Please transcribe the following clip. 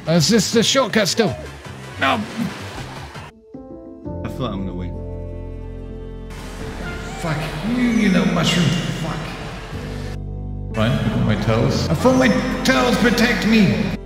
Is this the shortcut still? No! I feel like I'm gonna win. Fuck you little mushroom. Fuck. Right, I got my toes. I thought my toes protect me!